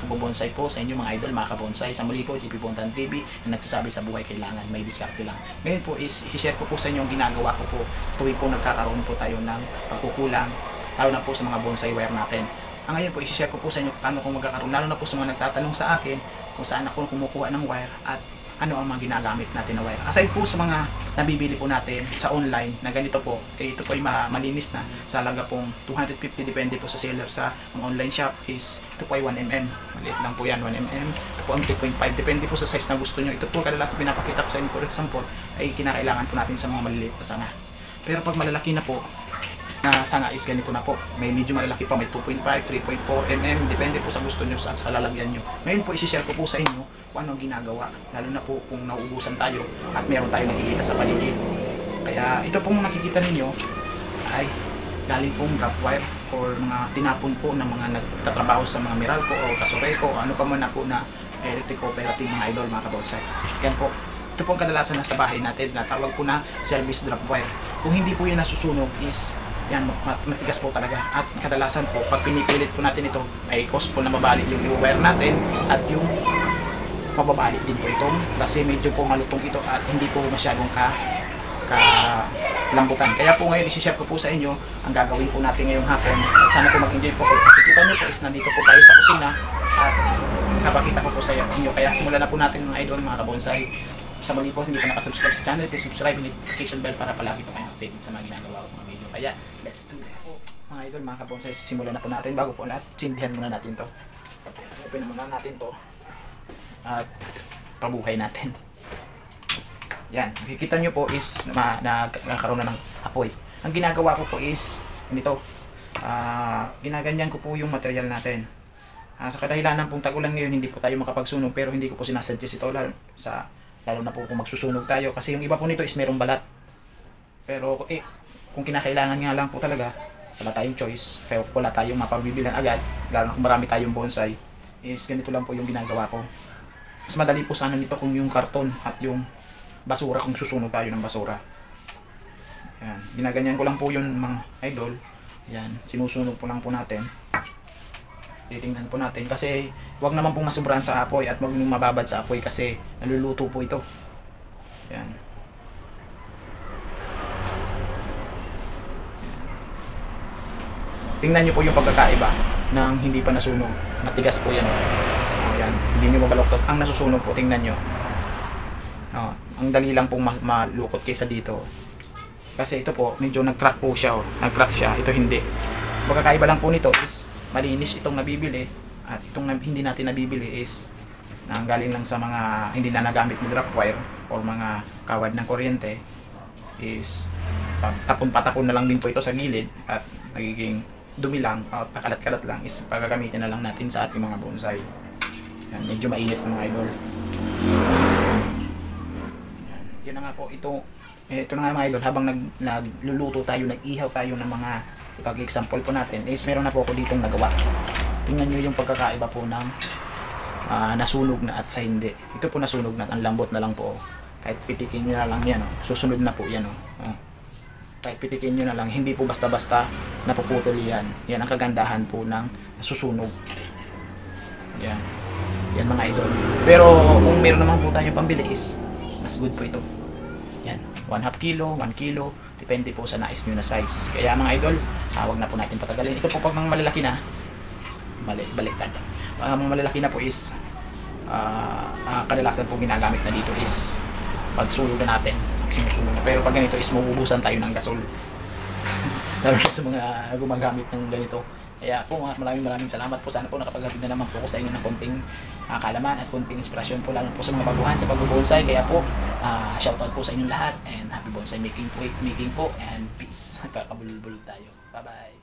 pagbobonsai po sa inyo mga idol, mga kabonsai. Sa muli po, JP Bontan TV na nagsasabi sa buhay kailangan may diskarte lang. Ngayon po is isi-share ko po sa inyo ang ginagawa ko po tuwing po nagkakaroon po tayo ng pagkukulang, lalo na po sa mga bonsai wire natin. Ngayon po isi-share ko po sa inyo paano kung magkakaroon, lalo na po sa mga nagtatanong sa akin kung saan ako kumukuha ng wire at ano ang mga ginagamit natin na wire. Aside po sa mga nabibili po natin sa online na ganito po, ito po ay malinis na sa halaga pong 250, depende po sa seller sa online shop is ito po ay 1mm. Maliit lang po yan, 1mm. Ito po ang 2.5, depende po sa size na gusto nyo. Ito po kadalasan pinapakita ko sa inyo, for example, ay kinakailangan po natin sa mga maliliit na sanga. Pero pag malalaki na po, na sanga is ganito na po. May medyo malalaki pa, may 2.5, 3.4mm, depende po sa gusto nyo sa lalagyan nyo. Ngayon po isi-share ko po sa inyo kung ano ang ginagawa, lalo na po kung nauubusan tayo at meron tayo nakikita sa paligid. Kaya ito pong nakikita ninyo ay galing pong drop wire or mga tinapon po ng mga nagtatrabaho sa mga Meralco o Casureco o ano pa man na po na electric cooperative mga idol, mga kabonsai. Yan po. Ito pong kadalasan na sa bahay natin na tawag po na service drop wire. Kung hindi po yan nasusunog is yan, matigas po talaga. At kadalasan po, pag pinipilit po natin ito, may cause po na mabalik yung wire natin at yung mababalik din po itong kasi medyo po malutong ito at hindi po masyadong lambutan. Kaya po ngayon isi-share ko po sa inyo ang gagawin po natin ngayong hapon at sana po mag-enjoy po. Kita nyo po is nandito po tayo sa kusina at napakita ko po sa inyo. Kaya simulan na po natin mga idol, mga kabonsai. Sa muli po, hindi pa nakasubscribe sa channel, please subscribe and notification bell para palagi po kayo updated sa mga ginagawa ko mga video. Kaya let's do this. Mga idol, mga kabonsai, simulan na po natin. Bago po lahat, sindihan muna natin to. Open muna natin to at pabuhay natin. Yan, makikita nyo po is nagkaroon na ng apoy. Ang ginagawa ko po is ganito, ginaganyan ko po yung material natin. Sa kadahilanan pong tag-ulan ngayon, hindi po tayo makapagsunog, pero hindi ko po sinasuggest ito lalo na po kung magsusunog tayo kasi yung iba po nito is merong balat. Pero kung kinakailangan nga lang po talaga, wala tayong choice, pero wala tayong mapabibilan agad, lalo na kung marami tayong bonsai, is ganito lang po yung ginagawa ko. Mas madali po sana nito kung yung karton at yung basura, kung susunog tayo ng basura. Yan, ginaganyan ko lang po yun mga idol. Yan, sinusunog po lang po natin. Titingnan po natin kasi wag naman pong masubrahan sa apoy at wag nung mababad sa apoy kasi naluluto po ito. Yan. Tingnan nyo po yung pagkakaiba ng hindi pa nasunog. Matigas po yan. Yan. Hindi nyo mabaloktot. Ang nasusunog po, tingnan nyo. Ang dali lang pong malukot kaysa dito. Kasi ito po, medyo nag-crack po siya. Nag-crack siya. Ito hindi. Pagkakaiba lang po nito is malinis itong nabibili at itong hindi natin nabibili is galing lang sa mga hindi na nagamit na drop wire or mga kawad ng kuryente is tapon-patapon na lang din po ito sa gilid at nagiging dumi lang at pakalat-kalat lang is pagagamitin na lang natin sa ating mga bonsai. Yan, medyo mainit mga idol. Yan na nga po ito na nga mga idol, habang nagluluto tayo, nag-ihaw tayo ng mga pag-example po natin is meron na po ako ditong nagawa. Tingnan nyo yung pagkakaiba po ng nasunog na at sa hindi. Ito po nasunog na, ang lambot na lang po. Kahit pitikin nyo na lang yan, susunod na po yan. Kahit pitikin nyo na lang, hindi po basta-basta napuputol yan. Yan ang kagandahan po ng nasusunog. Yan. Yan mga idol. Pero kung meron naman po tayo pambili is mas good po ito. Yan. 1/2 kilo, 1 kilo. Depende po sa nais nyo na size. Kaya mga idol, huwag na po natin patagalin. Ito po pag mga malalaki na, baliktad. Mga malalaki na po is, kadalasan po ginagamit na dito is pagsulog na natin. Sinusulog na. Pero pag ganito is mabubusan tayo ng gasol. Lalo na sa mga gumagamit ng ganito. Kaya po maraming salamat po. Sana po nakapaghatid na naman po ko sa inyo ng konting kalaman at konting inspirasyon po lalo po sa mga baguhan sa pagbubonsai. Kaya po shoutout po sa inyong lahat and happy bonsai making po and peace. Kakabulbul tayo. Bye bye.